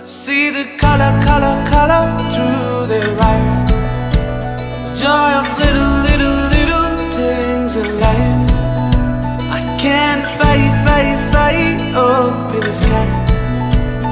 See the color, color, color through their eyes. Joy of little, little, little things in life. I can't fight, fight, fight up in the sky.